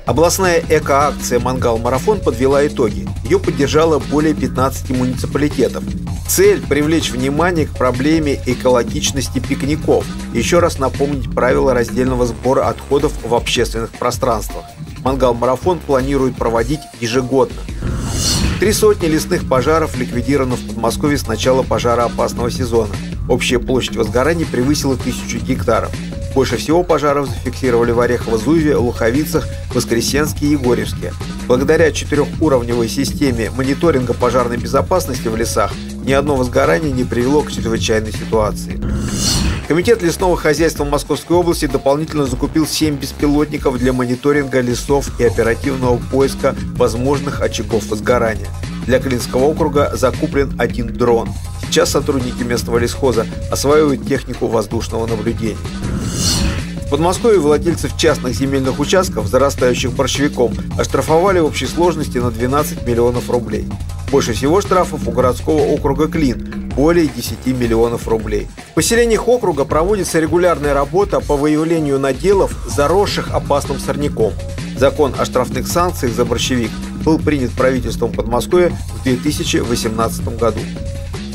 Областная эко-акция «Мангал-марафон» подвела итоги. Ее поддержало более 15 муниципалитетов. Цель – привлечь внимание к проблеме экологичности пикников. Еще раз напомнить правила раздельного сбора отходов в общественных пространствах. «Мангал-марафон» планирует проводить ежегодно. 300 лесных пожаров ликвидировано в Подмосковье с начала пожароопасного сезона. Общая площадь возгораний превысила 1000 гектаров. Больше всего пожаров зафиксировали в Орехово-Зуеве, Луховицах, Воскресенске и Егорьевске. Благодаря 4-уровневой системе мониторинга пожарной безопасности в лесах ни одно возгорание не привело к чрезвычайной ситуации. Комитет лесного хозяйства Московской области дополнительно закупил 7 беспилотников для мониторинга лесов и оперативного поиска возможных очагов возгорания. Для Клинского округа закуплен 1 дрон. Сейчас сотрудники местного лесхоза осваивают технику воздушного наблюдения. В Подмосковье владельцев частных земельных участков, зарастающих борщевиком, оштрафовали в общей сложности на 12 миллионов рублей. Больше всего штрафов у городского округа Клин – более 10 миллионов рублей. В поселениях округа проводится регулярная работа по выявлению наделов, заросших опасным сорняком. Закон о штрафных санкциях за борщевик был принят правительством Подмосковья в 2018 году.